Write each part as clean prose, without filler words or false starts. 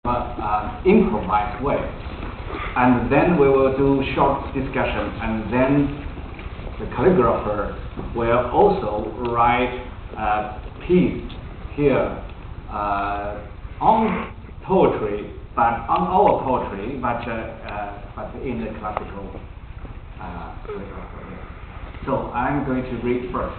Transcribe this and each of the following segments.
improvised way. And then we will do short discussion, and then the calligrapher will also write a piece here on poetry, but on our poetry, but in the classical calligraphy. So I'm going to read first.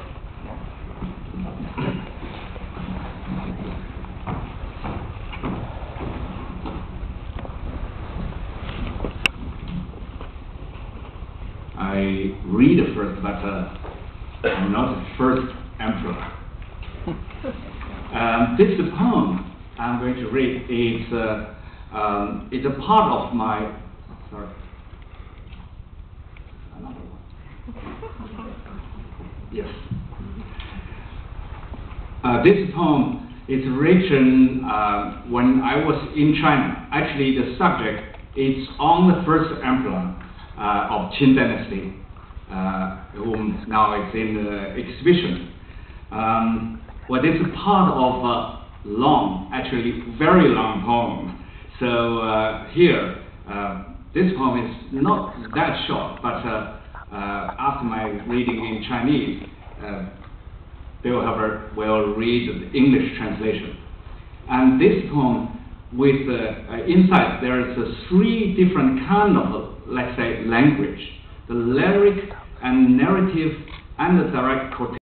I read first, but I'm not the first emperor. This poem I'm going to read is a part of my. Sorry. Another one. Yes. This poem is written when I was in China. Actually, the subject is on the first emperor of Qin Dynasty, whom now is in the exhibition. Well, this is part of a long, actually very long poem. So here, this poem is not that short, but after my reading in Chinese, Bill Herbert will read the English translation. And this poem, with inside there is three different kind of, let's say, language: the lyric and narrative and the direct quotation.